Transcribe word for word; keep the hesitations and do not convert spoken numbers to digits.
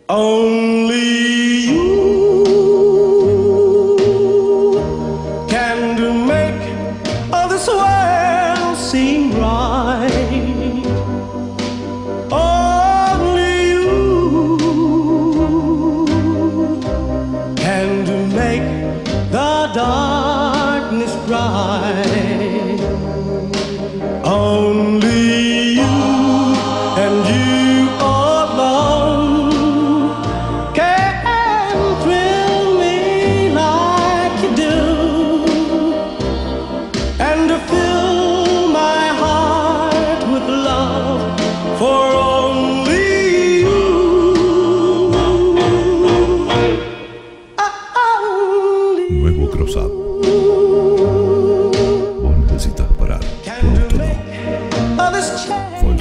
Only you can make all this world seem right. Only you can make the darkness bright. Only you and you alone can thrill me like you do, and to fill my heart with love for only you. Nuevo Crossout. O necesitas parar. Pronto no. Others change. Fue